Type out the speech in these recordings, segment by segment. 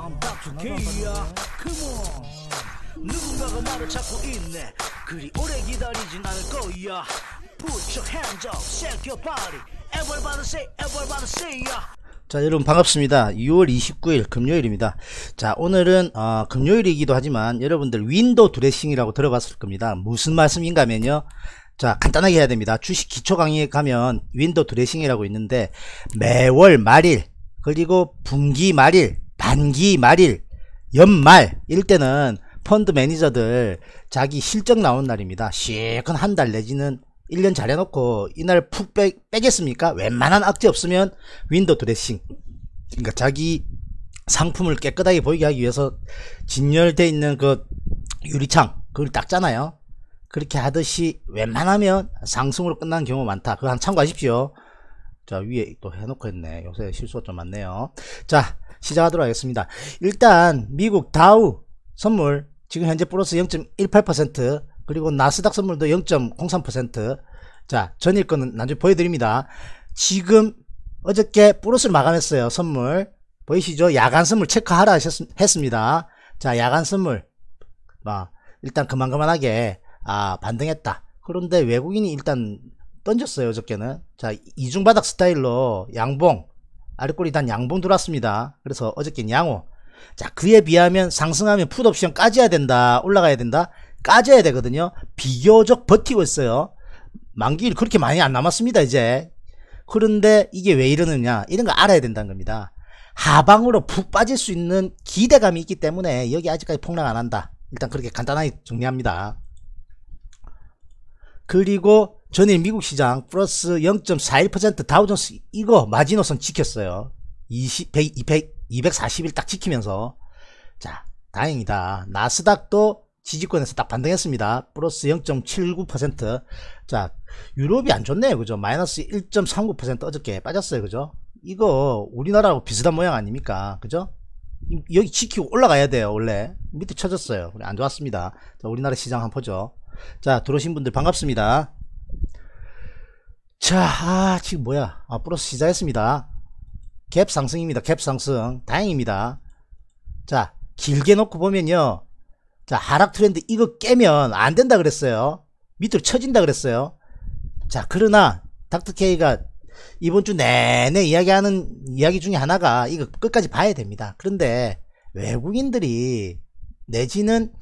I'm Dr. K야. Come on. 누군가가 나를 찾고 있네. 그리 오래 기다리진 않을 거야. Put your hands up, shake your body. Everybody say ya. 자, 여러분 반갑습니다. 6월 29일 금요일입니다. 자, 오늘은 금요일이기도 하지만 여러분들 윈도우 드레싱이라고 들어봤을 겁니다. 무슨 말씀인가 하면요, 자, 간단하게 해야 됩니다. 주식 기초 강의에 가면 윈도우 드레싱이라고 있는데, 매월 말일, 그리고 분기 말일, 반기 말일, 연말 이럴 때는 펀드 매니저들 자기 실적 나오는 날입니다. 시큰 한 달 내지는 1년 잘해놓고 이날 푹 빼겠습니까? 웬만한 악재 없으면 윈도우 드레싱, 그러니까 자기 상품을 깨끗하게 보이게 하기 위해서 진열되어 있는 그 유리창 그걸 닦잖아요. 그렇게 하듯이 웬만하면 상승으로 끝나는 경우가 많다. 그거 한 참고하십시오. 자, 위에 또 해놓고 했네. 요새 실수가 좀 많네요. 자, 시작하도록 하겠습니다. 일단 미국 다우 선물 지금 현재 플러스 0.18%, 그리고 나스닥 선물도 0.03%. 자, 전일 거는 나중에 보여드립니다. 지금 어저께 플러스를 마감했어요. 선물 보이시죠? 야간 선물 체크하라 했습니다. 자, 야간 선물 일단 그만하게 반등했다. 그런데 외국인이 일단 던졌어요. 어저께는. 자, 이중바닥 스타일로 양봉, 아래꼬리 단 양봉 들어왔습니다. 그래서 어저께는 양호. 자, 그에 비하면 상승하면 풋옵션 까져야 된다, 올라가야 된다, 까져야 되거든요. 비교적 버티고 있어요. 만기일 그렇게 많이 안 남았습니다 이제. 그런데 이게 왜 이러느냐, 이런 거 알아야 된다는 겁니다. 하방으로 푹 빠질 수 있는 기대감이 있기 때문에 여기 아직까지 폭락 안 한다. 일단 그렇게 간단하게 정리합니다. 그리고 전일 미국 시장 플러스 0.41% 다우존스 이거 마지노선 지켰어요. 240일 딱 지키면서. 자, 다행이다. 나스닥도 지지권에서 딱 반등했습니다. 플러스 0.79%. 자, 유럽이 안 좋네요. 그죠? 마이너스 1.39% 어저께 빠졌어요. 그죠? 이거 우리나라하고 비슷한 모양 아닙니까? 그죠? 여기 지키고 올라가야 돼요. 원래 밑에 쳐졌어요. 안 좋았습니다. 자, 우리나라 시장 한번 보죠. 자, 들어오신 분들 반갑습니다. 자, 지금 뭐야? 플러스 시작했습니다. 갭 상승입니다. 갭 상승. 다행입니다. 자, 길게 놓고 보면요, 자, 하락 트렌드 이거 깨면 안 된다 그랬어요. 밑으로 쳐진다 그랬어요. 자, 그러나 닥터K가 이번 주 내내 이야기하는 이야기 중에 하나가 이거 끝까지 봐야 됩니다. 그런데 외국인들이 내지는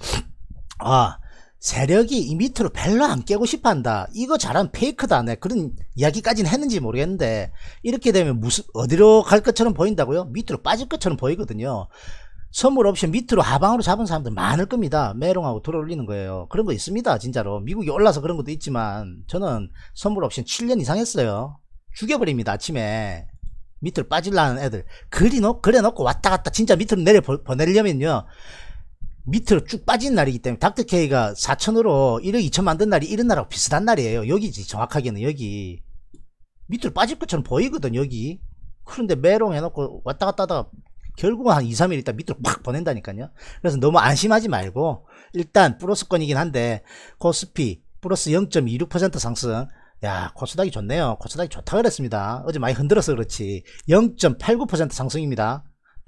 세력이 이 밑으로 별로 안 깨고 싶어 한다, 이거 잘하면 페이크다, 네, 그런 이야기까지는 했는지 모르겠는데, 이렇게 되면 어디로 갈 것처럼 보인다고요? 밑으로 빠질 것처럼 보이거든요. 선물 옵션 밑으로 하방으로 잡은 사람들 많을 겁니다. 메롱하고 들어올리는 거예요. 그런 거 있습니다. 진짜로 미국이 올라서 그런 것도 있지만, 저는 선물 옵션 7년 이상 했어요. 죽여버립니다. 아침에 밑으로 빠질라는 애들 그래 놓고 왔다 갔다 진짜 밑으로 내려 보내려면요, 밑으로 쭉 빠진 날이기 때문에 닥터K가 4천으로 1억 2천 만든 날이 이런 날하고 비슷한 날이에요. 여기지, 정확하게는 여기 밑으로 빠질 것처럼 보이거든 여기. 그런데 메롱 해놓고 왔다 갔다 하다가 결국은 한 2, 3일 있다 밑으로 팍 보낸다니까요. 그래서 너무 안심하지 말고, 일단 플러스권이긴 한데 코스피 플러스 0.26% 상승. 야, 코스닥이 좋네요. 코스닥이 좋다 그랬습니다. 어제 많이 흔들어서 그렇지. 0.89% 상승입니다.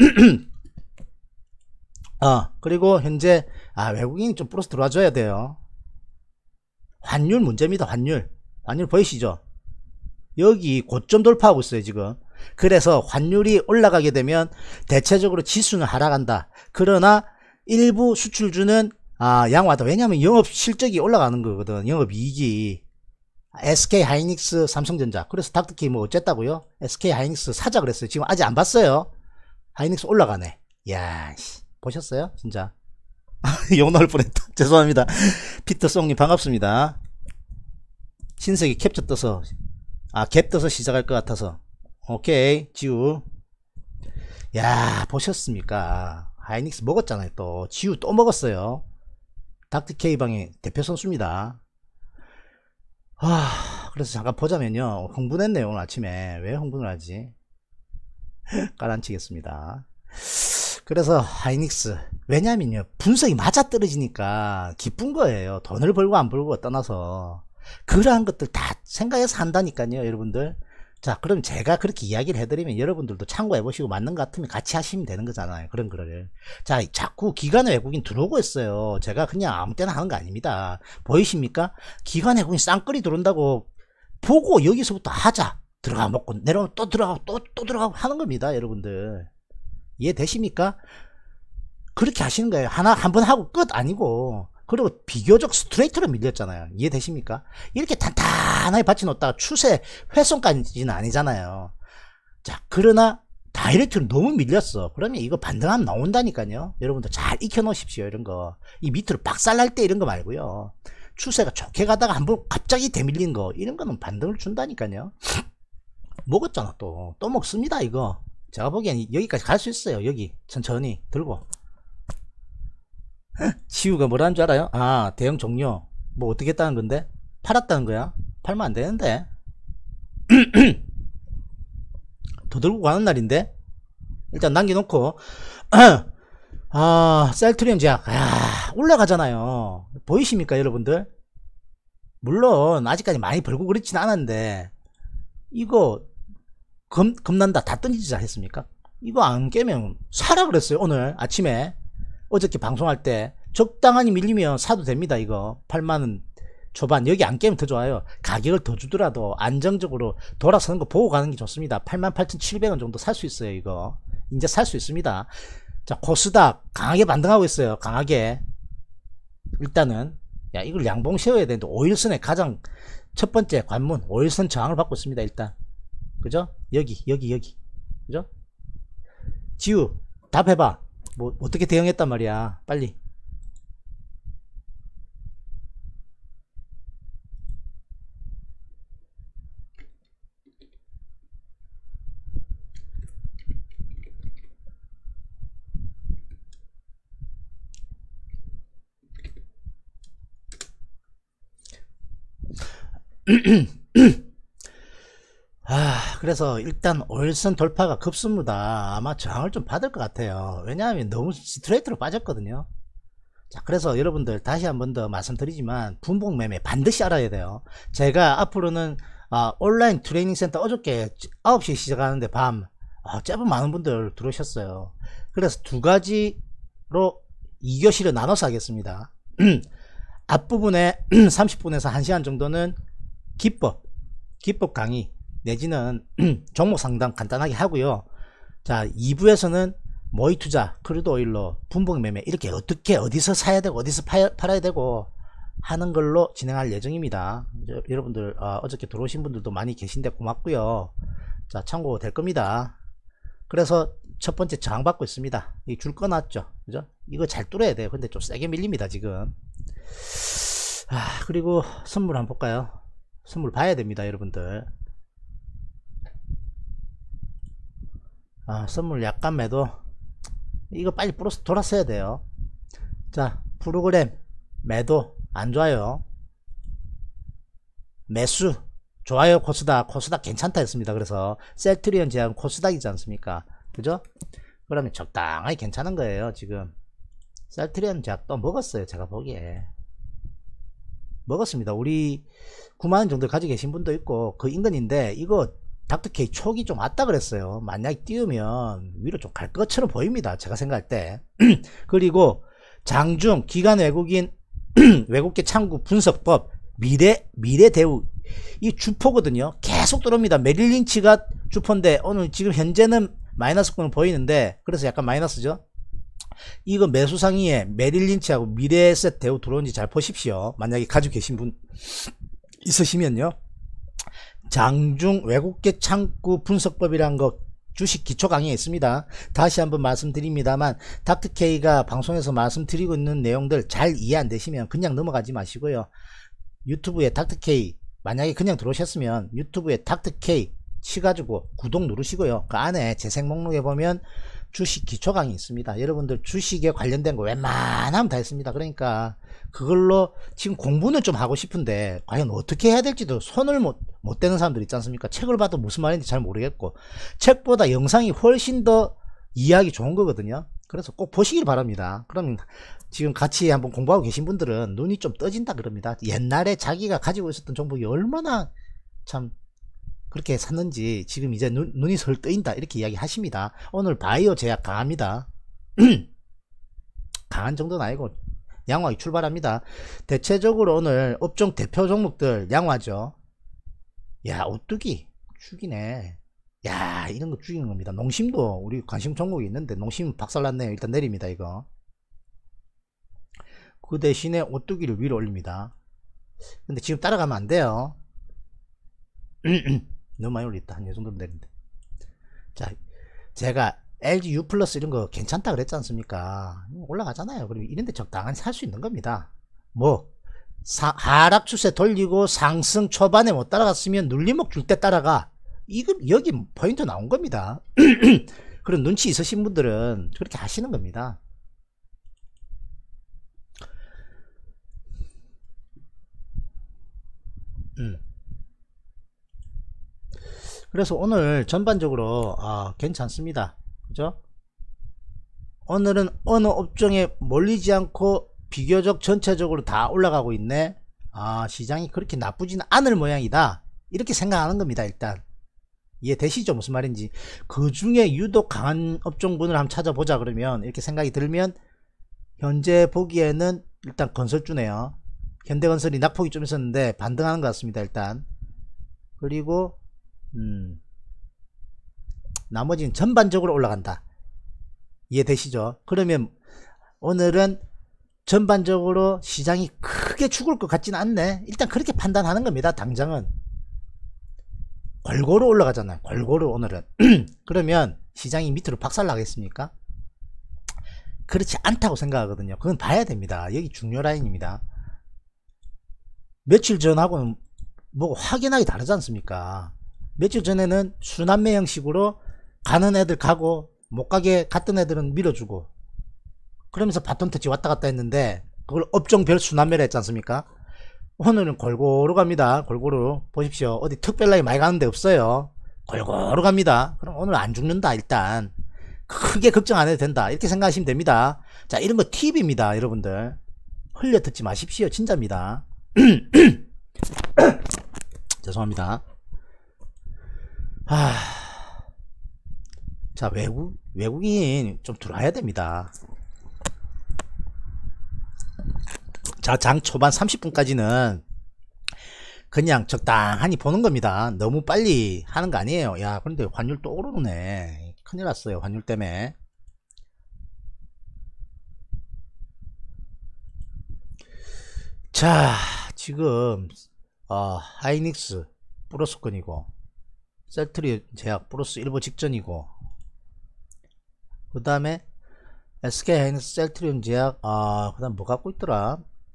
그리고 현재 외국인이 좀 플러스 들어와줘야 돼요. 환율 문제입니다. 환율 보이시죠? 여기 고점 돌파하고 있어요 지금. 그래서 환율이 올라가게 되면 대체적으로 지수는 하락한다. 그러나 일부 수출주는 양호하다. 왜냐하면 영업 실적이 올라가는 거거든. 영업 이익이. SK 하이닉스, 삼성전자. 그래서 닥터K 뭐 어쨌다고요? SK 하이닉스 사자 그랬어요. 지금 아직 안 봤어요. 하이닉스 올라가네. 야, 보셨어요? 진짜 욕 나올 뻔했다. 죄송합니다. 피터송님 반갑습니다. 신석이 캡처 떠서 갭 떠서 시작할 것 같아서. 오케이, 지우. 야, 보셨습니까? 하이닉스 먹었잖아요. 또 지우 또 먹었어요. 닥터K 방의 대표 선수입니다. 그래서 잠깐 보자면요, 흥분했네요. 오늘 아침에. 왜 흥분을 하지? 깔아치겠습니다. 그래서 하이닉스, 왜냐면요, 분석이 맞아떨어지니까 기쁜 거예요. 돈을 벌고 안 벌고 떠나서 그러한 것들 다 생각해서 한다니까요. 여러분들, 자, 그럼 제가 그렇게 이야기를 해드리면 여러분들도 참고해 보시고 맞는 것 같으면 같이 하시면 되는 거잖아요. 그런 거를. 자, 자꾸 기관 외국인 들어오고 있어요. 제가 그냥 아무 때나 하는 거 아닙니다. 보이십니까? 기관 외국인 쌍끌이 들어온다고 보고 여기서부터 하자. 들어가 먹고 내려오면 또 들어가고 또 들어가고 하는 겁니다. 여러분들. 이해되십니까? 그렇게 하시는 거예요. 한 번 하고 끝 아니고. 그리고 비교적 스트레이트로 밀렸잖아요. 이해되십니까? 이렇게 탄탄하게 받쳐놓다가 추세 훼손까지는 아니잖아요. 자, 그러나 다이렉트로 너무 밀렸어. 그러면 이거 반등하면 나온다니까요. 여러분들 잘 익혀놓으십시오. 이런 거. 이 밑으로 박살날 때 이런 거 말고요. 추세가 좋게 가다가 한번 갑자기 대밀린 거 이런 거는 반등을 준다니까요. 먹었잖아. 또 먹습니다. 이거 제가 보기엔 여기까지 갈 수 있어요. 여기 천천히 들고. 지우가 뭐라는 줄 알아요? 아, 대응 종료. 뭐 어떻게 했다는 건데? 팔았다는 거야? 팔면 안 되는데. 더 들고 가는 날인데. 일단 남겨놓고 아, 셀트리온 제약 올라가잖아요. 보이십니까 여러분들? 물론 아직까지 많이 벌고 그렇진 않았는데 이거 겁난다 다 던지자 했습니까? 이거 안 깨면 사라 그랬어요. 오늘 아침에 어저께 방송할 때 적당하니 밀리면 사도 됩니다. 이거 8만원 초반 여기 안 깨면 더 좋아요. 가격을 더 주더라도 안정적으로 돌아서는 거 보고 가는 게 좋습니다. 88,700원 정도 살 수 있어요. 이거 이제 살 수 있습니다. 자, 코스닥 강하게 반등하고 있어요. 강하게. 일단은 야, 이걸 양봉 세워야 되는데 5일선의 가장 첫 번째 관문 5일선 저항을 받고 있습니다. 일단 그죠? 여기 그죠? 지우 답해봐. 뭐 어떻게 대응했단 말이야. 빨리. 그래서 일단 5일선 돌파가 급습니다. 아마 저항을 좀 받을 것 같아요. 왜냐하면 너무 스트레이트로 빠졌거든요. 자, 그래서 여러분들 다시 한 번 더 말씀드리지만 분봉 매매 반드시 알아야 돼요. 제가 앞으로는 온라인 트레이닝 센터 어저께 9시에 시작하는데 밤 제법 많은 분들 들어오셨어요. 그래서 두 가지로 2교시를 나눠서 하겠습니다. 앞부분에 30분에서 1시간 정도는 기법 강의 내지는 종목 상담 간단하게 하고요. 자, 2부에서는 모의 투자, 크루드 오일로 분봉 매매 이렇게 어떻게 어디서 사야 되고 어디서 팔아야 되고 하는 걸로 진행할 예정입니다. 여러분들 어저께 들어오신 분들도 많이 계신데 고맙고요. 자, 참고 될 겁니다. 그래서 첫 번째 저항 받고 있습니다. 이 줄 꺼놨죠, 그죠? 이거 잘 뚫어야 돼요. 근데 좀 세게 밀립니다 지금. 그리고 선물 한번 볼까요? 선물 봐야 됩니다 여러분들. 선물 약간 매도 이거 빨리 플러스 돌았어야 돼요. 자, 프로그램 매도 안 좋아요. 매수 좋아요. 코스닥 괜찮다 했습니다. 그래서 셀트리온 제약 코스닥이지 않습니까? 그죠? 그러면 적당하게 괜찮은 거예요. 지금 셀트리온 제약 또 먹었어요. 제가 보기에 먹었습니다. 우리 9만원 정도 가지고 계신 분도 있고 그 인근인데 이거 닥터케이 촉이 좀 왔다 그랬어요. 만약에 띄우면 위로 좀 갈 것처럼 보입니다. 제가 생각할 때. 그리고 장중 기관 외국인 외국계 창구 분석법 미래 대우 이 주포거든요. 계속 들어옵니다. 메릴 린치가 주포인데 오늘 지금 현재는 마이너스권을 보이는데 그래서 약간 마이너스죠. 이거 매수 상위에 메릴 린치하고 미래에셋 대우 들어온지 잘 보십시오. 만약에 가지고 계신 분 있으시면요. 장중 외국계 창구 분석법이란 거 주식 기초 강의에 있습니다. 다시 한번 말씀드립니다만 닥터케이가 방송에서 말씀드리고 있는 내용들 잘 이해 안 되시면 그냥 넘어가지 마시고요. 유튜브에 닥터케이 만약에 그냥 들어오셨으면 유튜브에 닥터케이 치가지고 구독 누르시고요. 그 안에 재생 목록에 보면 주식 기초 강의 있습니다. 여러분들 주식에 관련된 거 웬만하면 다 있습니다. 그러니까 그걸로 지금 공부는 좀 하고 싶은데 과연 어떻게 해야 될지도 손을 못 대는 사람들 있지 않습니까? 책을 봐도 무슨 말인지 잘 모르겠고 책보다 영상이 훨씬 더 이해하기 좋은 거거든요. 그래서 꼭 보시길 바랍니다. 그러면 지금 같이 한번 공부하고 계신 분들은 눈이 좀 떠진다 그럽니다. 옛날에 자기가 가지고 있었던 정보가 얼마나 참 그렇게 샀는지 지금 이제 눈이 설 뜨인다 이렇게 이야기 하십니다. 오늘 바이오 제약 강합니다. 강한 정도는 아니고 양호하게 출발합니다. 대체적으로 오늘 업종 대표 종목들 양호하죠. 야, 오뚜기 죽이네. 야, 이런 거 죽이는 겁니다. 농심도 우리 관심 종목이 있는데 농심 박살났네요. 일단 내립니다. 이거 그 대신에 오뚜기를 위로 올립니다. 근데 지금 따라가면 안 돼요. 너무 많이 올렸다. 한 이 정도면 되는데. 자, 제가 LG U 플러스 이런 거 괜찮다 그랬지 않습니까? 올라가잖아요. 그럼 이런데 적당히 살 수 있는 겁니다. 뭐 하락 추세 돌리고 상승 초반에 못 따라갔으면 눌림목 줄 때 따라가. 이거 여기 포인트 나온 겁니다. 그런 눈치 있으신 분들은 그렇게 하시는 겁니다. 그래서 오늘 전반적으로 괜찮습니다. 그죠? 오늘은 어느 업종에 몰리지 않고 비교적 전체적으로 다 올라가고 있네. 시장이 그렇게 나쁘지는 않을 모양이다. 이렇게 생각하는 겁니다. 일단 이해되시죠? 무슨 말인지. 그 중에 유독 강한 업종군을 한번 찾아보자 그러면 이렇게 생각이 들면 현재 보기에는 일단 건설주네요. 현대건설이 낙폭이 좀 있었는데 반등하는 것 같습니다. 일단 그리고 나머지는 전반적으로 올라간다. 이해되시죠? 그러면 오늘은 전반적으로 시장이 크게 죽을 것 같지는 않네. 일단 그렇게 판단하는 겁니다. 당장은 골고루 올라가잖아요. 골고루 오늘은. 그러면 시장이 밑으로 박살나겠습니까? 그렇지 않다고 생각하거든요. 그건 봐야 됩니다. 여기 중요 라인입니다. 며칠 전하고는 뭐 확연하게 다르지 않습니까? 며칠 전에는 순환매 형식으로 가는 애들 가고 못 가게 갔던 애들은 밀어주고 그러면서 바톤 터치 왔다 갔다 했는데 그걸 업종별 순환매를 했지 않습니까? 오늘은 골고루 갑니다. 골고루 보십시오. 어디 특별하게 많이 가는 데 없어요. 골고루 갑니다. 그럼 오늘 안 죽는다. 일단 크게 걱정 안 해도 된다. 이렇게 생각하시면 됩니다. 자, 이런 거 팁입니다. 여러분들 흘려 듣지 마십시오. 진짜입니다. 죄송합니다. 자, 외국인 좀 들어와야 됩니다. 자, 장 초반 30분까지는 그냥 적당히 보는 겁니다. 너무 빨리 하는 거 아니에요. 야, 그런데 환율 또 오르네. 큰일 났어요. 환율 때문에. 자, 지금 하이닉스 플러스권이고 셀트리온 제약 플러스 일보 직전이고 그 다음에 SK 하이닉스 셀트리온 제약 그 다음 뭐 갖고 있더라.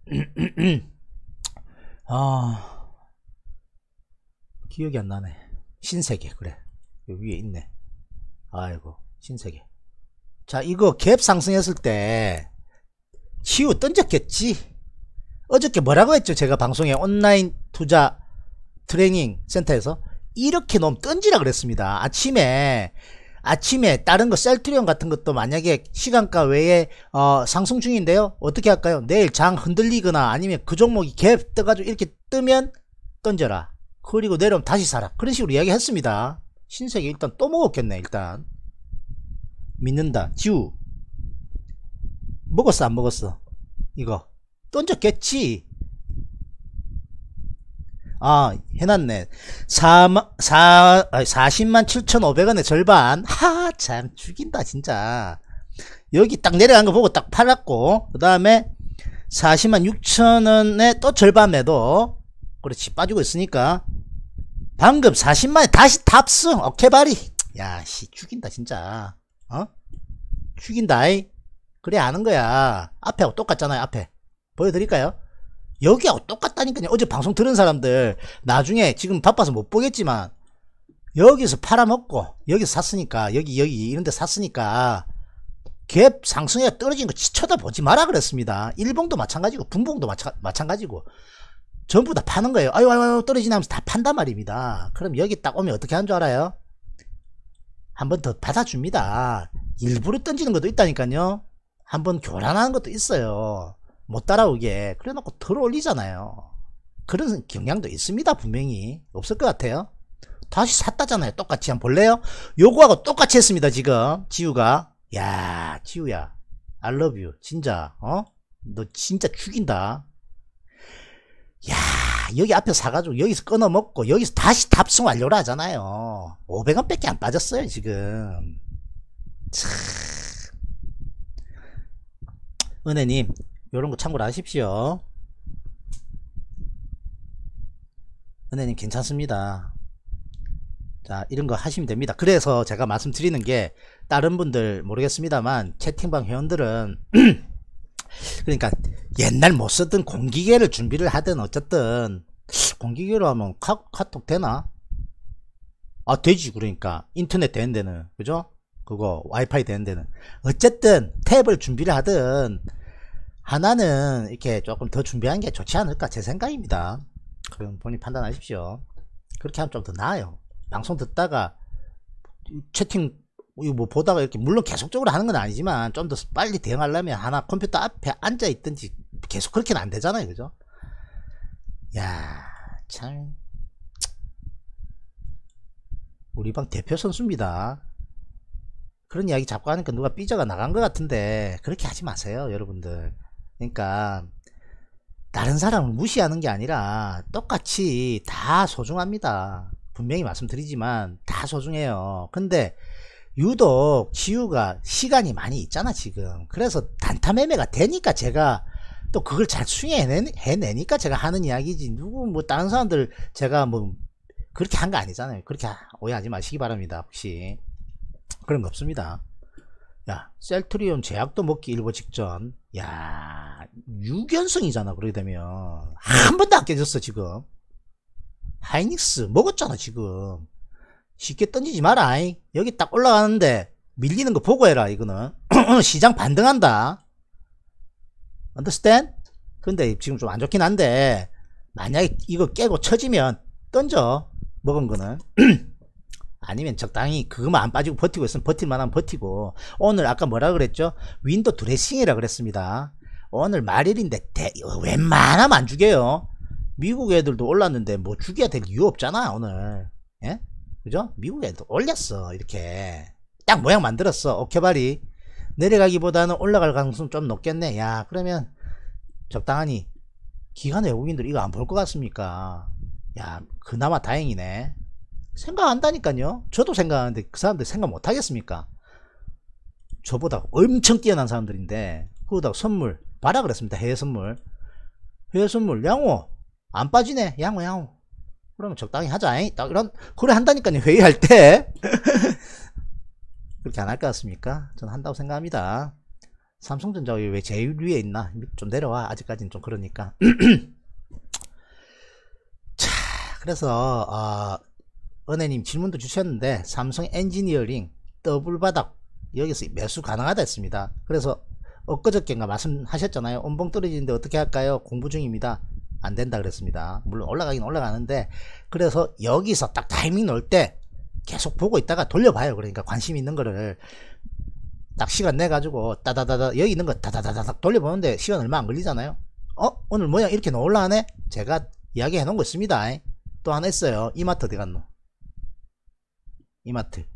기억이 안 나네. 신세계. 그래, 여기 위에 있네. 아이고, 신세계. 자, 이거 갭 상승했을 때 시우 던졌겠지. 어저께 뭐라고 했죠? 제가 방송에 온라인 투자 트레이닝 센터에서 이렇게 놓으면 던지라 그랬습니다. 아침에 다른 거 셀트리온 같은 것도 만약에 시간가 외에 상승 중인데요, 어떻게 할까요? 내일 장 흔들리거나 아니면 그 종목이 갭 떠가지고 이렇게 뜨면 던져라. 그리고 내려오면 다시 사라. 그런 식으로 이야기 했습니다. 신세계 일단 또 먹었겠네. 일단 믿는다. 지우 먹었어 안 먹었어? 이거 던졌겠지. 해놨네. 40만 7,500원의 절반. 참 죽인다 진짜. 여기 딱 내려간 거 보고 딱 팔았고, 그 다음에 40만 6천원에 또 절반 매도. 그렇지, 빠지고 있으니까 방금 40만에 다시 탑승. 어케바리. 야씨, 죽인다 진짜. 죽인다. 그래 아는 거야. 앞에하고 똑같잖아요. 앞에 보여드릴까요? 여기하고 똑같다니까요. 어제 방송 들은 사람들 나중에 지금 바빠서 못 보겠지만 여기서 팔아먹고 여기서 샀으니까 여기 이런데 샀으니까 갭 상승에 떨어진 거 쳐다보지 마라 그랬습니다. 일봉도 마찬가지고 분봉도 마찬가지고 전부 다 파는 거예요. 아유 떨어지나 하면서 다 판단 말입니다. 그럼 여기 딱 오면 어떻게 하는 줄 알아요? 한 번 더 받아줍니다. 일부러 던지는 것도 있다니까요. 한번 교란하는 것도 있어요. 못 따라오게. 그래 놓고 덜 올리잖아요. 그런 경향도 있습니다. 분명히 없을 것 같아요. 다시 샀다잖아요. 똑같이 한번 볼래요? 요거하고 똑같이 했습니다. 지금 지우가. 야 지우야 I love you 진짜. 너 진짜 죽인다. 야 여기 앞에 사가지고 여기서 끊어 먹고 여기서 다시 탑승 완료를 하잖아요. 500원 밖에 안 빠졌어요 지금. 참. 은혜님 요런거 참고로 하십시오. 은혜님 괜찮습니다. 자 이런거 하시면 됩니다. 그래서 제가 말씀드리는 게 다른 분들 모르겠습니다만 채팅방 회원들은 그러니까 옛날 못 쓰던 공기계를 준비를 하든 어쨌든 공기계로 하면 카톡 되나? 아 되지. 그러니까 인터넷 되는 데는 그죠? 그거 와이파이 되는 데는 어쨌든 탭을 준비를 하든 하나는 이렇게 조금 더 준비하는 게 좋지 않을까 제 생각입니다. 그럼 본인 판단하십시오. 그렇게 하면 좀 더 나아요. 방송 듣다가 채팅 뭐 보다가 이렇게 물론 계속적으로 하는 건 아니지만 좀 더 빨리 대응하려면 하나 컴퓨터 앞에 앉아 있든지 계속 그렇게는 안 되잖아요. 그죠? 야, 참 우리 방 대표 선수입니다. 그런 이야기 자꾸 하니까 누가 삐져가 나간 것 같은데 그렇게 하지 마세요, 여러분들. 그러니까 다른 사람을 무시하는 게 아니라 똑같이 다 소중합니다. 분명히 말씀드리지만 다 소중해요. 근데 유독 지우가 시간이 많이 있잖아 지금. 그래서 단타매매가 되니까 제가 또 그걸 잘 해내니까 제가 하는 이야기지. 누구 뭐 다른 사람들 제가 뭐 그렇게 한 거 아니잖아요. 그렇게 오해하지 마시기 바랍니다. 혹시 그런 거 없습니다. 야 셀트리온 제약도 먹기 일보 직전. 야 6연승이잖아. 그러게 되면 한 번도 안 깨졌어 지금. 하이닉스 먹었잖아 지금. 쉽게 던지지 마라. 여기 딱 올라가는데 밀리는 거 보고 해라. 이거는 오늘 시장 반등한다. understand? 근데 지금 좀 안 좋긴 한데 만약에 이거 깨고 쳐지면 던져. 먹은 거는 아니면 적당히 그거만 안 빠지고 버티고 있으면 버틸만하면 버티고. 오늘 아까 뭐라 그랬죠? 윈도 드레싱이라 그랬습니다. 오늘 말일인데 웬만하면 안 죽여요. 미국 애들도 올랐는데 뭐 죽여야 될 이유 없잖아 오늘. 예? 그죠? 미국 애들도 올렸어. 이렇게 딱 모양 만들었어. 오케바리 내려가기보다는 올라갈 가능성 좀 높겠네. 야 그러면 적당하니 기관 외국인들 이거 안 볼 것 같습니까? 야 그나마 다행이네. 생각한다니까요. 저도 생각하는데 그 사람들 생각 못 하겠습니까? 저보다 엄청 뛰어난 사람들인데. 그러다가 선물 봐라 그랬습니다. 해외 선물 양호 안 빠지네. 양호 그러면 적당히 하자. 딱 이런 그래 한다니까요. 회의할 때 그렇게 안 할 것 같습니까? 저는 한다고 생각합니다. 삼성전자 왜 제일 위에 있나? 좀 내려와. 아직까지는 좀 그러니까. 자 그래서 은혜님 질문도 주셨는데 삼성 엔지니어링 더블 바닥 여기서 매수 가능하다 했습니다. 그래서 엊그저께인가 말씀하셨잖아요. 온봉 떨어지는데 어떻게 할까요? 공부 중입니다. 안 된다 그랬습니다. 물론 올라가긴 올라가는데 그래서 여기서 딱 타이밍 넣을 때 계속 보고 있다가 돌려봐요. 그러니까 관심 있는 거를 딱 시간 내 가지고 따다다다 여기 있는 거 다다다닥 돌려보는데 시간 얼마 안 걸리잖아요. 오늘 모양 이렇게 올라가네. 제가 이야기 해놓은 거 있습니다. 또 하나 있어요. 이마트 어디 갔노? 이마트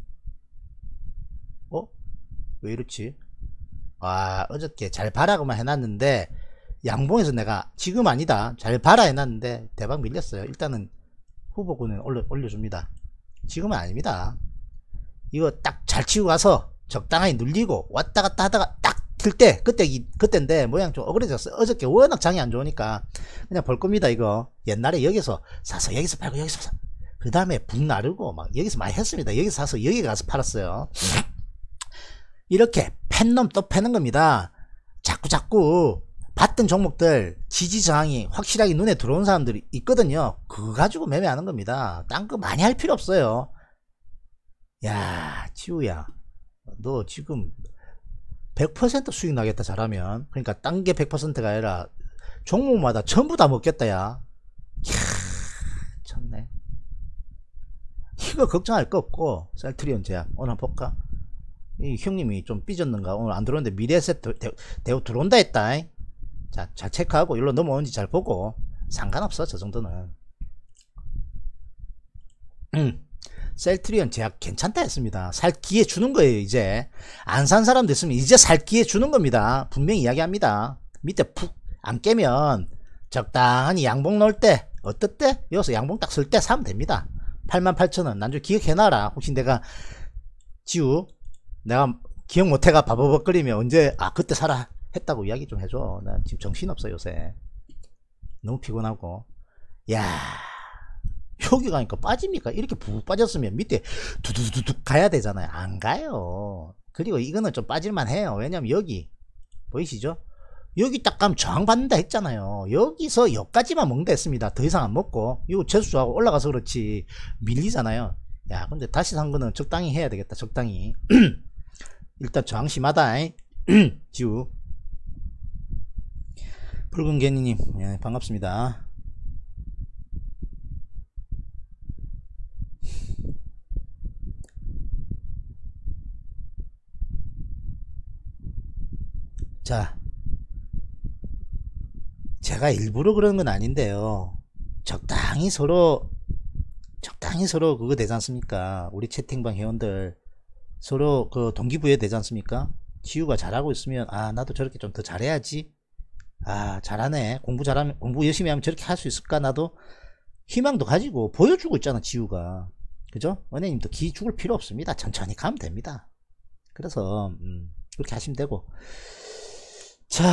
왜 이렇지? 어저께 잘 봐라고만 해놨는데 양봉에서 내가 지금 아니다 잘 봐라 해놨는데 대박 밀렸어요. 일단은 후보군은 올려줍니다. 지금은 아닙니다. 이거 딱 잘 치고 가서 적당히 눌리고 왔다 갔다 하다가 딱 틀 때 그때인데 모양 좀 어그러졌어요. 어저께 워낙 장이 안 좋으니까 그냥 볼 겁니다. 이거 옛날에 여기서 사서 여기서 팔고 여기서 사. 그 다음에 붕 나르고 막 여기서 많이 했습니다. 여기서 사서 여기 가서 팔았어요. 이렇게 팬놈 또 패는 겁니다. 자꾸 봤던 종목들 지지저항이 확실하게 눈에 들어온 사람들이 있거든요. 그거 가지고 매매하는 겁니다. 딴 거 많이 할 필요 없어요. 야 지우야 너 지금 100% 수익 나겠다 잘하면. 그러니까 딴 게 100%가 아니라 종목마다 전부 다 먹겠다. 야 이야 쳤네. 이거 걱정할 거 없고 셀트리온 제약 오늘 한번 볼까? 이 형님이 좀 삐졌는가? 오늘 안 들어오는데 미래에셋 대우 들어온다 했다. 자, 잘 체크하고 일로 넘어오는지 잘 보고. 상관없어 저 정도는. 셀트리온 제약 괜찮다 했습니다. 살 기회 주는 거예요. 이제 안 산 사람도 있으면 이제 살 기회 주는 겁니다. 분명히 이야기합니다. 밑에 푹 안 깨면 적당히 양봉 넣을 때 어떨 때 여기서 양봉 딱 쓸 때 사면 됩니다. 88,000원 난좀 기억해놔라. 혹시 내가 지우 내가 기억 못해가 바버벅거리면 언제 그때 사라 했다고 이야기 좀 해줘. 난 지금 정신없어 요새. 너무 피곤하고. 야 여기 가니까 빠집니까? 이렇게 푹 빠졌으면 밑에 두두두둑 가야 되잖아요. 안 가요. 그리고 이거는 좀 빠질만 해요. 왜냐면 여기 보이시죠? 여기 딱 가면 저항 받는다 했잖아요. 여기서 여기까지만 먹는다 했습니다. 더 이상 안 먹고. 이거 재수하고 올라가서 그렇지 밀리잖아요. 야 근데 다시 산 거는 적당히 해야 되겠다. 적당히. 일단 저항 심하다. 지우 붉은 개니님 예, 반갑습니다. 자 제가 일부러 그런 건 아닌데요. 적당히 서로 그거 되지 않습니까? 우리 채팅방 회원들 서로 그 동기부여 되지 않습니까? 지우가 잘하고 있으면 나도 저렇게 좀 더 잘해야지. 잘하네. 공부 열심히 하면 저렇게 할 수 있을까? 나도 희망도 가지고 보여주고 있잖아 지우가. 그죠? 은혜님도 기 죽을 필요 없습니다. 천천히 가면 됩니다. 그래서 그렇게 하시면 되고. 자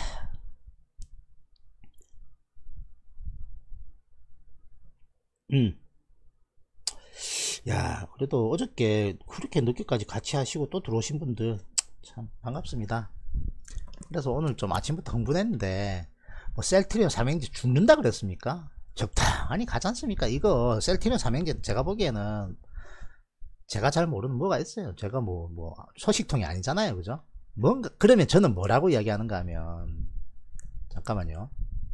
야 그래도 어저께 그렇게 늦게까지 같이 하시고 또 들어오신 분들 참 반갑습니다. 그래서 오늘 좀 아침부터 흥분했는데 뭐 셀트리온 삼행제 죽는다 그랬습니까? 적당히 가지 않습니까? 이거 셀트리온 삼행제 제가 보기에는 제가 잘 모르는 뭐가 있어요. 제가 뭐 소식통이 아니잖아요. 그죠? 뭔가 그러면 저는 뭐라고 이야기하는가 하면 잠깐만요.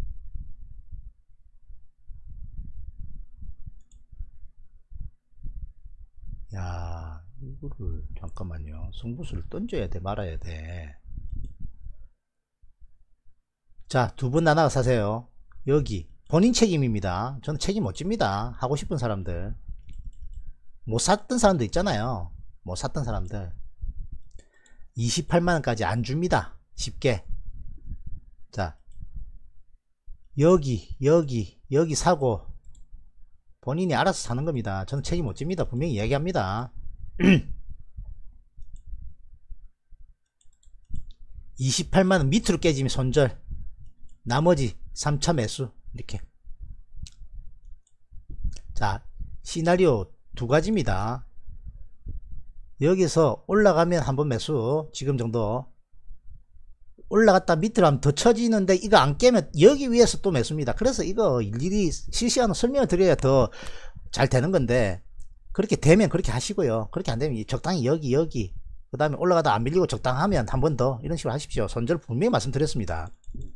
야 이거를 잠깐만요. 승부수를 던져야 돼 말아야 돼. 자 두 분 나눠 사세요. 여기 본인 책임입니다. 저는 책임 못 집니다. 하고 싶은 사람들 못 샀던 사람들 있잖아요. 못 샀던 사람들 28만원까지 안 줍니다. 쉽게. 자 여기 사고 본인이 알아서 사는 겁니다. 저는 책임 못 집니다. 분명히 이야기합니다. 28만원 밑으로 깨지면 손절, 나머지 3차 매수. 이렇게. 자 시나리오 두 가지입니다. 여기서 올라가면 한번 매수, 지금 정도 올라갔다 밑으로 하면 더 처지는데 이거 안 깨면 여기 위에서 또 매수입니다. 그래서 이거 일일이 실시간으로 설명을 드려야 더 잘 되는 건데, 그렇게 되면 그렇게 하시고요. 그렇게 안 되면 적당히 여기 그 다음에 올라가다 안 밀리고 적당하면 한 번 더 이런 식으로 하십시오. 손절 분명히 말씀드렸습니다.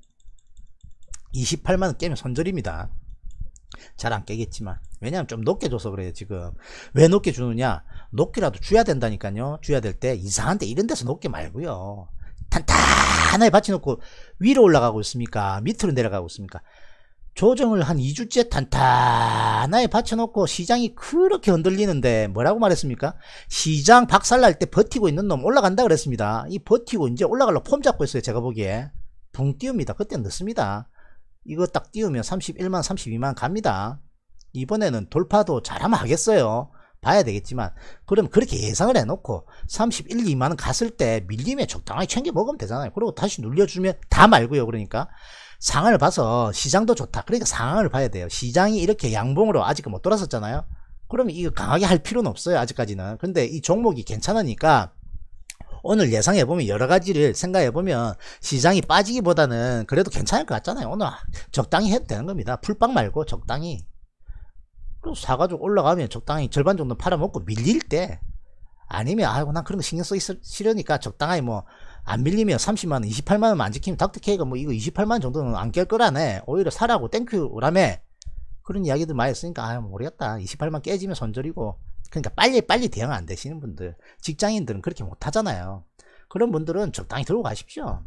28만원 깨면 손절입니다. 잘 안 깨겠지만, 왜냐면 좀 높게 줘서 그래요. 지금 왜 높게 주느냐, 높게라도 줘야 된다니까요. 줘야 될 때 이상한데 이런 데서 높게 말고요. 탄탄하게 받쳐놓고 위로 올라가고 있습니까? 밑으로 내려가고 있습니까? 조정을 한 2주째 탄탄하게 받쳐놓고 시장이 그렇게 흔들리는데 뭐라고 말했습니까? 시장 박살날 때 버티고 있는 놈 올라간다 그랬습니다. 이 버티고 이제 올라가려고 폼 잡고 있어요. 제가 보기에 붕 띄웁니다. 그때는 늦습니다. 이거 딱 띄우면 31만 32만 갑니다. 이번에는 돌파도 잘하면 하겠어요. 봐야 되겠지만, 그럼 그렇게 예상을 해놓고 31, 2만원 갔을 때 밀림에 적당하게 챙겨 먹으면 되잖아요. 그리고 다시 눌려주면 다 말고요. 그러니까 상황을 봐서 시장도 좋다. 그러니까 상황을 봐야 돼요. 시장이 이렇게 양봉으로 아직 못 돌아섰잖아요. 그러면 이거 강하게 할 필요는 없어요. 아직까지는. 근데 이 종목이 괜찮으니까 오늘 예상해보면 여러가지를 생각해보면 시장이 빠지기보다는 그래도 괜찮을 것 같잖아요. 오늘 적당히 해도 되는 겁니다. 풀빵 말고 적당히. 사가지고 올라가면 적당히 절반 정도 팔아먹고 밀릴 때, 아니면 아이고 난 그런 거 신경 쓰기 싫으니까 적당하게 뭐 안 밀리면 30만원 28만원 안 지키면 닥터케이가 뭐 이거 28만원 정도는 안 깰 거라네, 오히려 사라고 땡큐라며 그런 이야기들 많이 했으니까 모르겠다. 28만 깨지면 손절이고. 그러니까 빨리 대응 안 되시는 분들, 직장인들은 그렇게 못 하잖아요. 그런 분들은 적당히 들고 가십시오.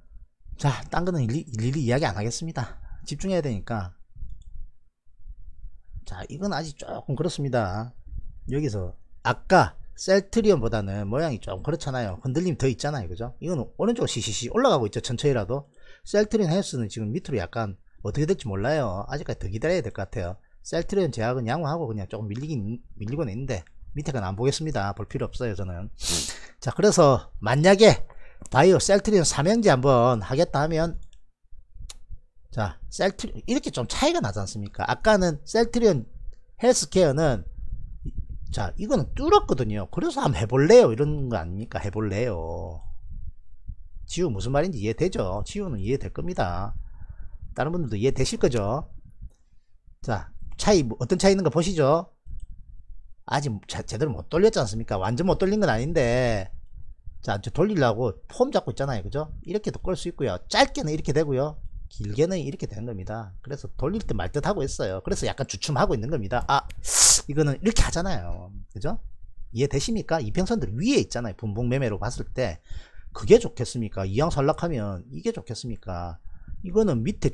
자, 딴 거는 일일이 이야기 안 하겠습니다. 집중해야 되니까. 자, 이건 아직 조금 그렇습니다. 여기서 아까 셀트리온보다는 모양이 좀 그렇잖아요. 흔들림 더 있잖아요. 그죠? 이건 오른쪽으로 시시시 올라가고 있죠. 천천히라도. 셀트리온 헬스는 지금 밑으로 약간 어떻게 될지 몰라요. 아직까지 더 기다려야 될 것 같아요. 셀트리온 제약은 양호하고 그냥 조금 밀리고는 있는데 밑에는 안 보겠습니다. 볼 필요 없어요 저는. 자, 그래서 만약에 바이오 셀트리온 삼형제 한번 하겠다 하면, 자, 셀트리온 이렇게 좀 차이가 나지 않습니까? 아까는 셀트리온 헬스케어는, 자, 이거는 뚫었거든요. 그래서 한번 해볼래요 이런 거 아닙니까? 해볼래요. 지우 무슨 말인지 이해되죠? 지우는 이해될 겁니다. 다른 분들도 이해되실 거죠? 자, 차이, 어떤 차이 있는 거 보시죠? 아직 제대로 못 돌렸지 않습니까? 완전 못 돌린 건 아닌데, 자, 이제 돌리려고 폼 잡고 있잖아요. 그죠? 이렇게도 끌 수 있고요. 짧게는 이렇게 되고요. 길게는 이렇게 되는 겁니다. 그래서 돌릴 때 말 듯 하고 있어요. 그래서 약간 주춤하고 있는 겁니다. 아, 이거는 이렇게 하잖아요. 그죠? 이해되십니까? 이평선들 위에 있잖아요. 분봉 매매로 봤을 때. 그게 좋겠습니까? 이왕 설락하면 이게 좋겠습니까? 이거는 밑에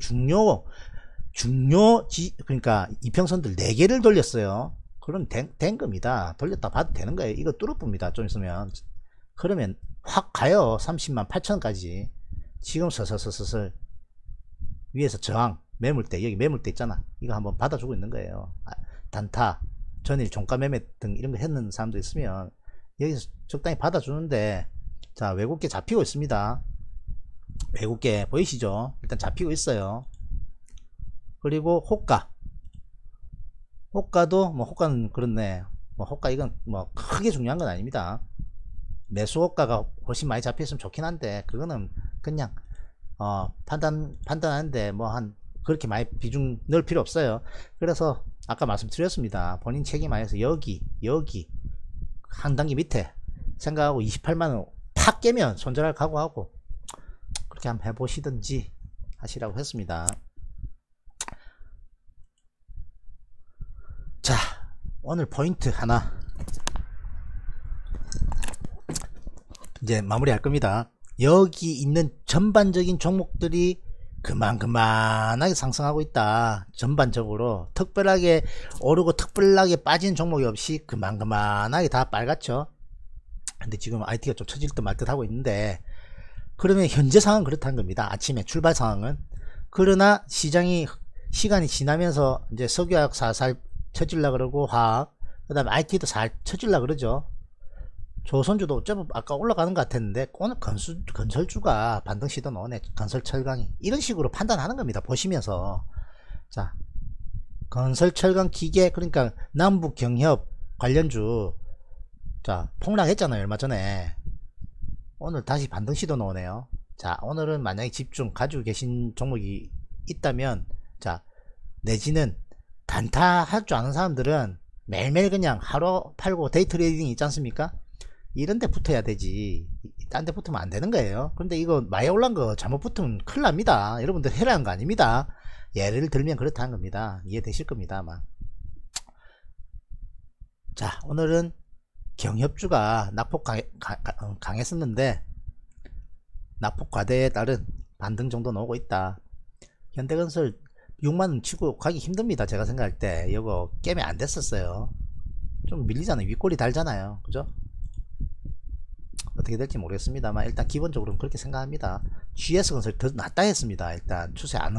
그러니까 이평선들 4개를 돌렸어요. 그럼 된 겁니다. 돌렸다 봐도 되는 거예요. 이거 뚫어봅니다. 좀 있으면. 그러면 확 가요. 30만 8천까지. 지금 서서서서서 위에서 저항, 매물대, 여기 매물대 있잖아. 이거 한번 받아주고 있는 거예요. 단타, 전일 종가 매매 등 이런 거 했는 사람도 있으면 여기서 적당히 받아주는데, 자, 외국계 잡히고 있습니다. 외국계 보이시죠? 일단 잡히고 있어요. 그리고 호가도 뭐 호가는 그렇네. 뭐 호가 이건 뭐 크게 중요한 건 아닙니다. 매수 호가가 훨씬 많이 잡혔으면 좋긴 한데, 그거는 그냥 판단하는데 뭐 한 그렇게 많이 비중 넣을 필요 없어요. 그래서 아까 말씀드렸습니다. 본인 책임하에서 여기 한 단계 밑에 생각하고 28만원 팍 깨면 손절할 각오하고 그렇게 한번 해보시든지 하시라고 했습니다. 자, 오늘 포인트 하나 이제 마무리 할 겁니다. 여기 있는 전반적인 종목들이 그만하게 상승하고 있다. 전반적으로 특별하게 오르고 특별하게 빠진 종목이 없이 그만하게 다 빨갛죠. 근데 지금 IT가 좀 처질 듯 말 듯 하고 있는데, 그러면 현재 상황은 그렇다는 겁니다. 아침에 출발 상황은. 그러나 시장이 시간이 지나면서 이제 석유화학 살살 처질라 그러고, 화학, 그 다음에 IT도 살 처질라 그러죠. 조선주도 좀 아까 올라가는 것 같았는데 오늘 건설주가 반등 시도 나오네. 건설 철강이 이런 식으로 판단하는 겁니다. 보시면서. 자, 건설 철강 기계, 그러니까 남북 경협 관련주, 자, 폭락했잖아요 얼마 전에. 오늘 다시 반등 시도 나오네요. 자, 오늘은 만약에 집중 가지고 계신 종목이 있다면, 자, 내지는 단타 할 줄 아는 사람들은 매일매일 그냥 하루 팔고 데이 트레이딩 있지 않습니까? 이런 데 붙어야 되지. 딴 데 붙으면 안 되는 거예요. 그런데 이거 많이 올라간 거 잘못 붙으면 큰일 납니다. 여러분들 해라는 거 아닙니다. 예를 들면 그렇다는 겁니다. 이해되실 겁니다 아마. 자, 오늘은 경협주가 낙폭 강했었는데 낙폭 과대에 따른 반등 정도 나오고 있다. 현대건설 6만원 치고 가기 힘듭니다. 제가 생각할 때 이거 깨면 안 됐었어요. 좀 밀리잖아요. 윗골이 달잖아요. 그죠? 어떻게 될지 모르겠습니다만 일단 기본적으로는 그렇게 생각합니다. GS건설 더 낫다 했습니다. 일단 추세가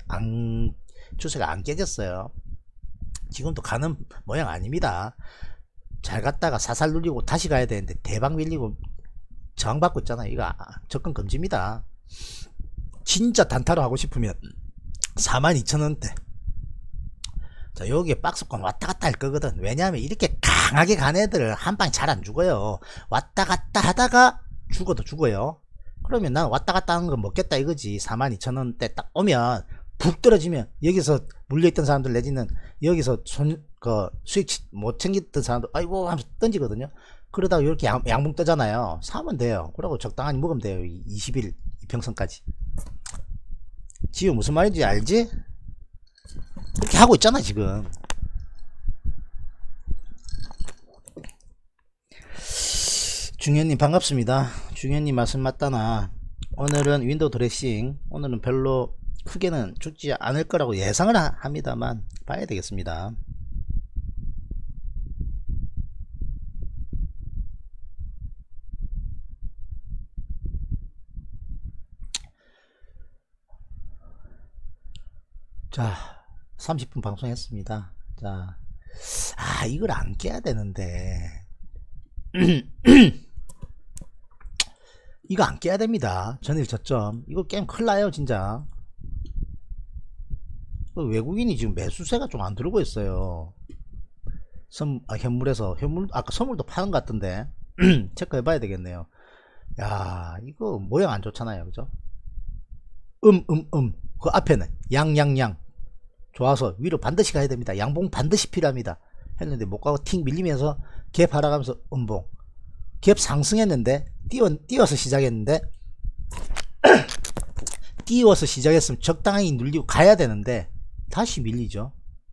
안 깨졌어요. 지금도 가는 모양 아닙니다. 잘 갔다가 사살 눌리고 다시 가야 되는데 대박 밀리고 저항받고 있잖아요. 이거 접근 금지입니다. 진짜 단타로 하고 싶으면 42,000원대. 자, 여기에 박스권 왔다 갔다 할 거거든. 왜냐하면 이렇게 강하게 간 애들 한 방에 잘 안 죽어요. 왔다 갔다 하다가 죽어도 죽어요. 그러면 난 왔다 갔다 하는 거 먹겠다 이거지. 42,000원대 딱 오면 푹 떨어지면 여기서 물려있던 사람들 내지는 여기서 수익 못 챙겼던 사람들 아이고 하면서 던지거든요. 그러다가 이렇게 양봉 뜨잖아요. 사면 돼요. 그러고 적당히 먹으면 돼요. 20일 이평선까지. 지금 무슨 말인지 알지? 그렇게 하고 있잖아 지금. 중현님 반갑습니다. 중현님 말씀 맞다나 오늘은 윈도우 드레싱, 오늘은 별로 크게는 죽지 않을 거라고 예상을 합니다만 봐야 되겠습니다. 자, 30분 방송했습니다. 자, 이걸 안 깨야 되는데 이거 안 깨야 됩니다. 전일 저점 이거 깨면 큰일 나요 진짜. 외국인이 지금 매수세가 좀 안 들어오고 있어요. 현물에서 아까 선물도 파는 것 같던데 체크해 봐야 되겠네요. 야, 이거 모양 안 좋잖아요, 그죠? 그 앞에는 양양양 좋아서 위로 반드시 가야 됩니다. 양봉 반드시 필요합니다. 했는데 못 가고 틱 밀리면서 갭 하락하면서 음봉, 갭 상승했는데 띄워서 시작했는데 띄워서 시작했으면 적당히 눌리고 가야 되는데 다시 밀리죠.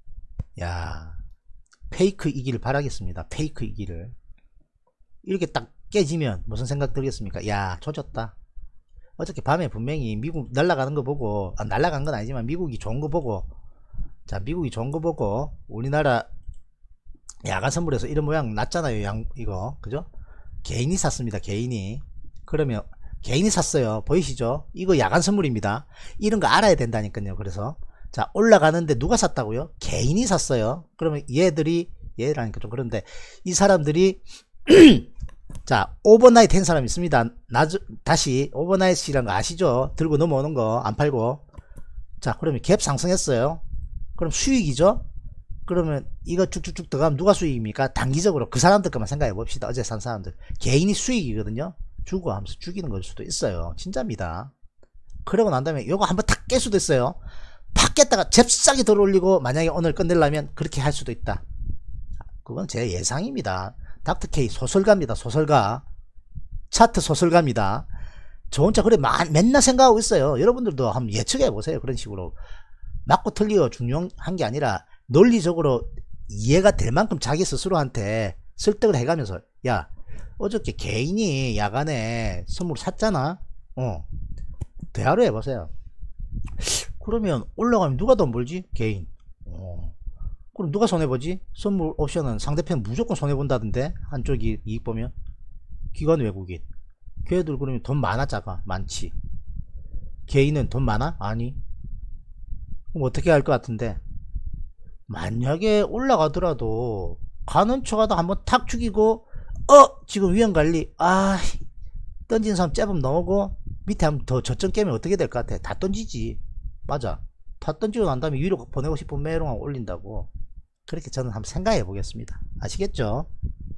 야, 페이크 이기를 바라겠습니다. 페이크 이기를. 이렇게 딱 깨지면 무슨 생각 들겠습니까? 야, 조졌다. 어저께 밤에 분명히 미국 날아가는 거 보고, 날아간 건 아니지만 미국이 좋은 거 보고, 자, 미국이 좋은 거 보고 우리나라 야간 선물에서 이런 모양 났잖아요. 이거 그죠? 개인이 샀습니다. 개인이. 그러면 개인이 샀어요. 보이시죠? 이거 야간 선물입니다. 이런 거 알아야 된다니까요. 그래서 자, 올라가는데 누가 샀다고요? 개인이 샀어요. 그러면 얘라니까 좀 그런데 이 사람들이 자, 오버나잇 한 사람 있습니다. 다시 오버나잇이란 거 아시죠? 들고 넘어오는 거 안 팔고. 자, 그러면 갭 상승했어요. 그럼 수익이죠? 그러면 이거 쭉쭉쭉 들어가면 누가 수익입니까? 단기적으로 그 사람들 것만 생각해 봅시다. 어제 산 사람들. 개인이 수익이거든요. 주고 하면서 죽이는 걸 수도 있어요. 진짜입니다. 그러고 난 다음에 요거 한번 탁 깰 수도 있어요. 팍 깼다가 잽싸게 들어올리고 만약에 오늘 끝내려면 그렇게 할 수도 있다. 그건 제 예상입니다. 닥터케이 소설가입니다. 소설가. 차트 소설가입니다. 저 혼자 그래 맨날 생각하고 있어요. 여러분들도 한번 예측해 보세요. 그런 식으로. 맞고 틀리고 중요한 게 아니라 논리적으로 이해가 될 만큼 자기 스스로한테 설득을 해가면서, 야, 어저께 개인이 야간에 선물 샀잖아. 대화로 해보세요. 그러면 올라가면 누가 돈 벌지? 개인. 그럼 누가 손해보지? 선물 옵션은 상대편 무조건 손해본다던데, 한쪽이 이익 보면. 기관 외국인. 걔들 그러면 돈 많아 작아? 많지. 개인은 돈 많아? 아니. 그럼 어떻게 할 것 같은데, 만약에 올라가더라도 가는 척하다 한번 탁 죽이고 지금 위험관리 던진 사람 잽으면 나오고 밑에 한번 더 저점 깨면 어떻게 될 것 같아? 다 던지지. 맞아. 다 던지고 난 다음에 위로 보내고 싶으면 메롱하고 올린다고. 그렇게 저는 한번 생각해 보겠습니다. 아시겠죠?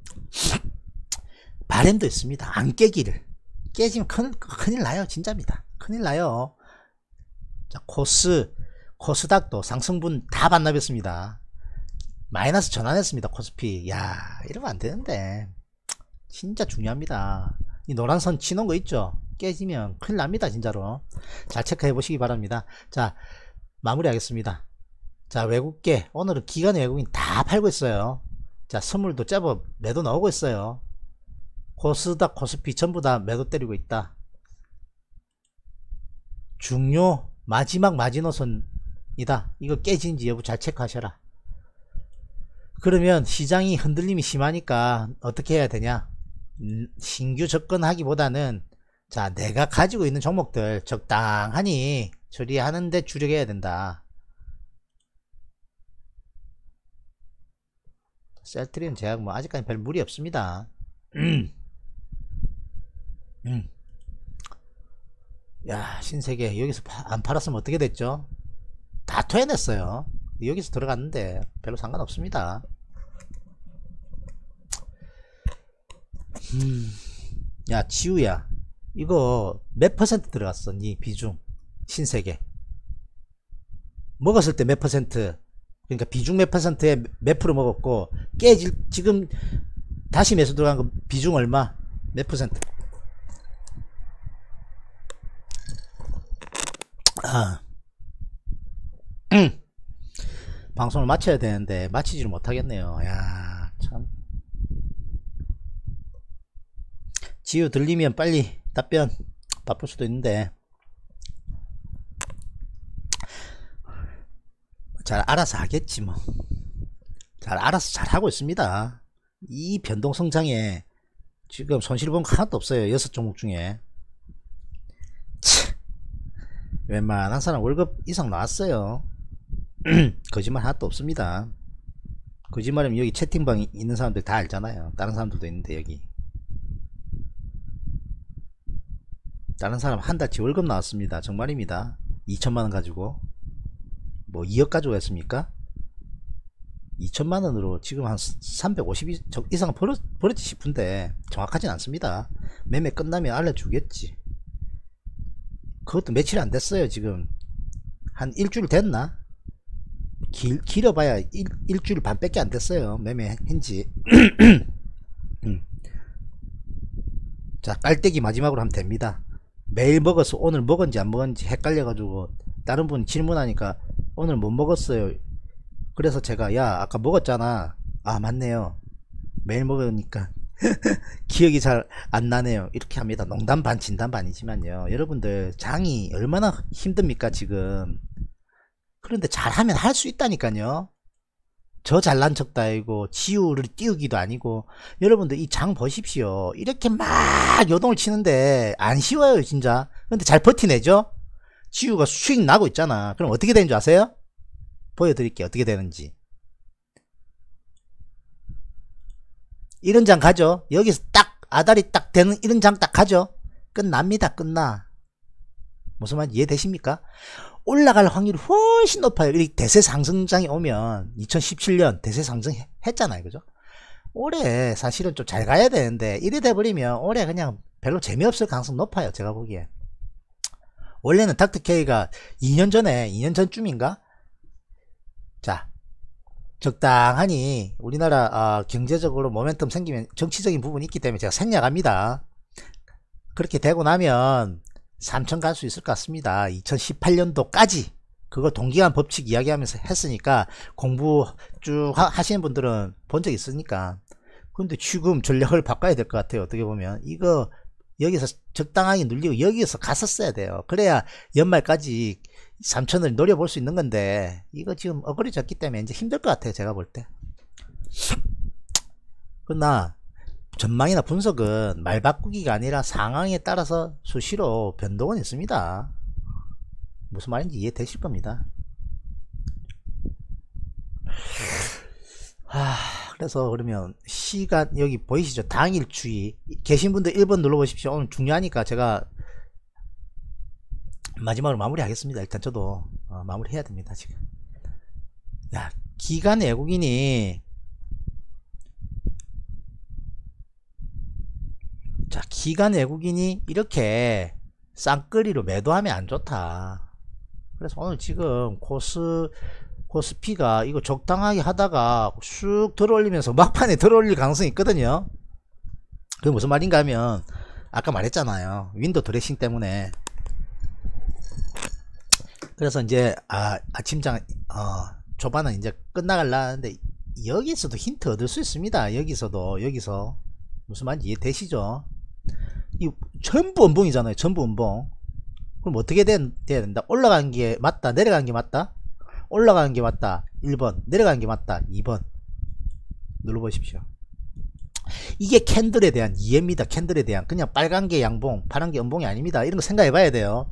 바램도 있습니다. 안 깨기를. 깨지면 큰일 나요. 진짜입니다. 큰일 나요. 자, 코스닥도 상승분 다 반납했습니다. 마이너스 전환했습니다. 코스피. 야, 이러면 안 되는데. 진짜 중요합니다. 이 노란선 치는 거 있죠? 깨지면 큰일 납니다. 진짜로. 잘 체크해 보시기 바랍니다. 자, 마무리 하겠습니다. 자, 외국계. 오늘은 기관 외국인 다 팔고 있어요. 자, 선물도 제법 매도 나오고 있어요. 코스닥, 코스피 전부 다 매도 때리고 있다. 중요 마지막 마지노선 이다. 이거 깨진지 여부 잘 체크하셔라. 그러면 시장이 흔들림이 심하니까 어떻게 해야 되냐? 신규 접근하기보다는 자, 내가 가지고 있는 종목들 적당하니 처리하는데 주력해야 된다. 셀트리온 제약 뭐 아직까지 별 무리 없습니다. 야, 신세계 여기서 안 팔았으면 어떻게 됐죠? 다 토해냈어요. 여기서 들어갔는데 별로 상관없습니다. 야, 지우야, 이거 몇 퍼센트 들어갔어? 니 비중 신세계 먹었을 때 몇 퍼센트, 그러니까 비중 몇 퍼센트에 몇 프로 먹었고 지금 다시 매수 들어간 거 비중 얼마? 몇 퍼센트? 방송을 마쳐야 되는데 마치지를 못하겠네요. 야, 참. 지우 들리면 빨리 답변. 바쁠 수도 있는데 잘 알아서 하겠지 뭐. 잘 알아서 잘 하고 있습니다. 이 변동 성장에 지금 손실 본 거 하나도 없어요. 6종목 중에. 참, 웬만한 사람 월급 이상 나왔어요. 거짓말 하나도 없습니다. 거짓말이면 여기 채팅방에 있는 사람들 다 알잖아요. 다른 사람들도 있는데 여기 다른 사람 한 달치 월급 나왔습니다. 정말입니다. 2천만원 가지고 뭐 2억 가지고 했습니까? 2천만원으로 지금 한 350 이상 벌었지 싶은데 정확하진 않습니다. 매매 끝나면 알려주겠지. 그것도 며칠 안 됐어요. 지금 한 일주일 됐나? 길어봐야 일주일 반밖에 안 됐어요. 매매 한지. 자, 깔때기 마지막으로 하면 됩니다. 매일 먹어서 오늘 먹었는지 안 먹었는지 헷갈려 가지고 다른 분 질문하니까 오늘 못 먹었어요. 그래서 제가 야 아까 먹었잖아. 아 맞네요. 매일 먹으니까 기억이 잘 안 나네요. 이렇게 합니다. 농담 반 진담 반이지만요. 여러분들 장이 얼마나 힘듭니까 지금. 그런데 잘하면 할 수 있다니까요. 저 잘난 척도 아니고 지우를 띄우기도 아니고. 여러분들 이 장 보십시오. 이렇게 막 요동을 치는데 안 쉬워요 진짜. 근데 잘 버티내죠. 지우가 수익 나고 있잖아. 그럼 어떻게 되는 줄 아세요? 보여드릴게요. 어떻게 되는지. 이런 장 가죠. 여기서 딱 아다리 딱 되는 이런 장 딱 가죠. 끝납니다. 끝나. 무슨 말인지 이해되십니까? 올라갈 확률이 훨씬 높아요. 이 대세 상승장이 오면 2017년 대세 상승 했잖아요. 그죠? 올해 사실은 좀 잘 가야 되는데 이래 돼버리면 올해 그냥 별로 재미없을 가능성 높아요. 제가 보기에. 원래는 닥터케이가 2년 전쯤인가? 자, 적당하니 우리나라 경제적으로 모멘텀 생기면 정치적인 부분이 있기 때문에 제가 생략합니다. 그렇게 되고 나면 3천 갈 수 있을 것 같습니다. 2018년도까지 그거 동기간 법칙 이야기하면서 했으니까 공부 쭉 하시는 분들은 본 적 있으니까. 근데 지금 전략을 바꿔야 될 것 같아요. 어떻게 보면 이거 여기서 적당하게 눌리고 여기서 갔었어야 돼요. 그래야 연말까지 3천을 노려볼 수 있는 건데 이거 지금 어그러졌기 때문에 이제 힘들 것 같아요. 제가 볼 때. 그러나 전망이나 분석은 말 바꾸기가 아니라 상황에 따라서 수시로 변동은 있습니다. 무슨 말인지 이해되실 겁니다. 그래서 그러면 시간 여기 보이시죠? 당일 추이 계신 분들 1번 눌러보십시오. 오늘 중요하니까 제가 마지막으로 마무리 하겠습니다. 일단 저도 마무리 해야 됩니다. 지금. 야, 기관 외국인이 자, 기관 외국인이 이렇게 쌍끌이로 매도하면 안 좋다. 그래서 오늘 지금 코스피가 이거 적당하게 하다가 쑥 들어올리면서 막판에 들어올릴 가능성이 있거든요. 그게 무슨 말인가 하면 아까 말했잖아요. 윈도우 드레싱 때문에. 그래서 이제 아침장 초반은 이제 끝나갈라는데 여기서도 힌트 얻을 수 있습니다. 여기서 무슨 말인지 이해되시죠? 이 전부 음봉이잖아요. 전부 음봉. 그럼 어떻게 돼야 된다? 올라가는 게 맞다, 내려가는 게 맞다? 올라가는 게 맞다 1번, 내려가는 게 맞다 2번 눌러보십시오. 이게 캔들에 대한 이해입니다. 캔들에 대한. 그냥 빨간 게 양봉 파란 게 음봉이 아닙니다. 이런 거 생각해 봐야 돼요.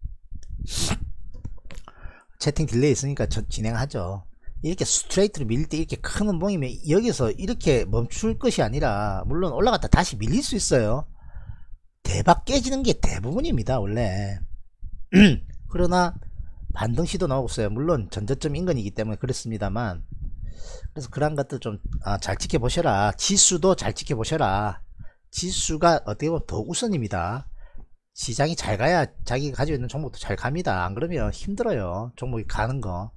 채팅 딜레이 있으니까 진행하죠. 이렇게 스트레이트로 밀릴 때 이렇게 큰 음봉이면 여기서 이렇게 멈출 것이 아니라 물론 올라갔다 다시 밀릴 수 있어요. 대박 깨지는 게 대부분입니다 원래. 그러나 반등 시도 나오고 있어요. 물론 전저점 인근이기 때문에 그렇습니다만. 그래서 그런 것들 좀 잘 지켜보셔라. 지수도 잘 지켜보셔라. 지수가 어떻게 보면 더 우선입니다. 시장이 잘 가야 자기가 가지고 있는 종목도 잘 갑니다. 안 그러면 힘들어요. 종목이 가는 거.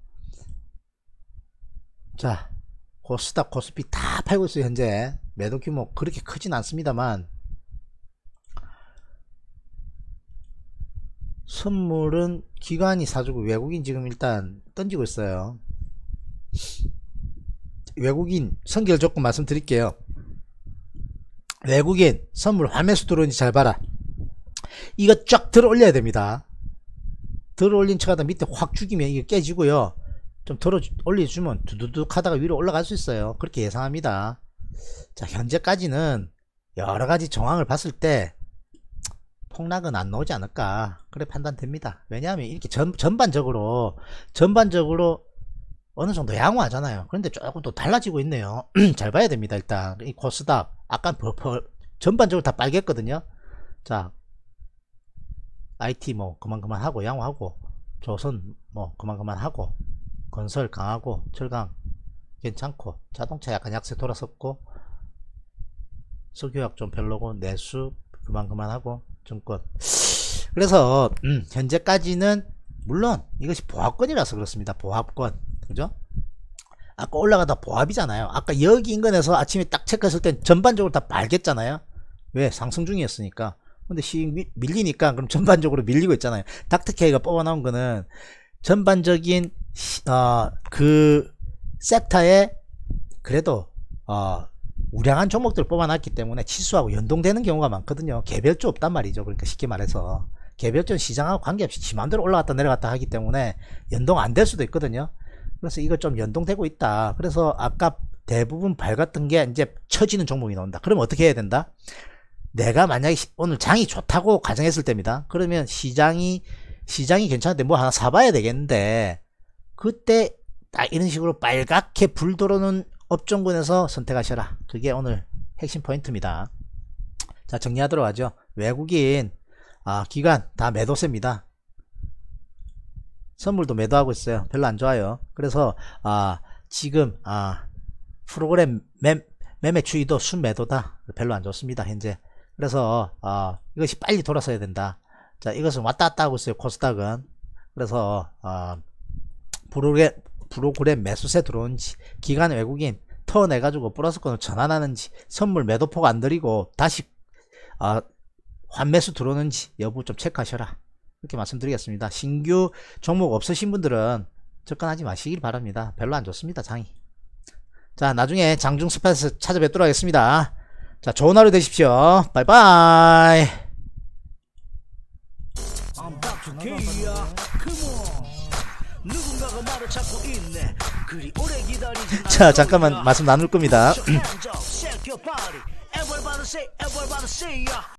자, 코스닥 코스피 다 팔고 있어요. 현재 매도 규모 그렇게 크진 않습니다만 선물은 기관이 사주고 외국인 지금 일단 던지고 있어요. 외국인 선결 조건 말씀드릴게요. 외국인 선물 화매수 들어오는지 잘 봐라. 이거 쫙 들어 올려야 됩니다. 들어 올린 척 하다 밑에 확 죽이면 이게 깨지고요. 좀 들어 올려주면 두두둑 하다가 위로 올라갈 수 있어요. 그렇게 예상합니다. 자, 현재까지는 여러가지 정황을 봤을 때 폭락은 안 나오지 않을까 그래 판단됩니다. 왜냐하면 이렇게 전반적으로 어느 정도 양호하잖아요. 그런데 조금 또 달라지고 있네요. 잘 봐야 됩니다. 일단 이 코스닥 아까 전반적으로 다 빨갰거든요. 자, IT 뭐 그만하고 양호하고, 조선 뭐 그만하고, 건설 강하고, 철강 괜찮고, 자동차 약간 약세 돌았었고, 석유약 좀 별로고, 내수 그만하고, 증권. 그래서 현재까지는 물론 이것이 보합권이라서 그렇습니다. 보합권, 그죠? 아까 올라가다 보합이잖아요. 아까 여기 인근에서 아침에 딱 체크했을 땐 전반적으로 다 빨갰잖아요. 왜? 상승 중이었으니까. 근데 밀리니까 그럼 전반적으로 밀리고 있잖아요. 닥터케이가 뽑아 나온 거는 전반적인 그 섹터에 그래도 우량한 종목들 뽑아놨기 때문에 치수하고 연동되는 경우가 많거든요. 개별주 없단 말이죠. 그러니까 쉽게 말해서 개별주는 시장하고 관계없이 지 맘대로 올라갔다 내려갔다 하기 때문에 연동 안 될 수도 있거든요. 그래서 이거 좀 연동되고 있다. 그래서 아까 대부분 밝았던 게 이제 처지는 종목이 나온다. 그러면 어떻게 해야 된다? 내가 만약에 오늘 장이 좋다고 가정했을 때입니다. 그러면 시장이 괜찮은데 뭐 하나 사봐야 되겠는데, 그때 딱 이런 식으로 빨갛게 불 들어오는 업종군에서 선택하셔라. 그게 오늘 핵심 포인트입니다. 자, 정리하도록 하죠. 외국인 기관 다 매도세입니다. 선물도 매도하고 있어요. 별로 안 좋아요. 그래서 지금 프로그램 매매 추이도 순매도다. 별로 안 좋습니다. 현재. 그래서 이것이 빨리 돌아서야 된다. 자, 이것은 왔다 갔다 하고 있어요. 코스닥은. 그래서 프로그램 매수세 들어온지, 기관 외국인 턴해가지고 플러스권을 전환하는지, 선물 매도폭 안 들이고 다시 환매수 들어오는지 여부 좀 체크하셔라. 이렇게 말씀드리겠습니다. 신규 종목 없으신 분들은 접근하지 마시길 바랍니다. 별로 안 좋습니다, 장이. 자, 나중에 장중 스팟에서 찾아뵙도록 하겠습니다. 자, 좋은 하루 되십시오. 바이바이. 자, 잠깐만 말씀 나눌 겁니다.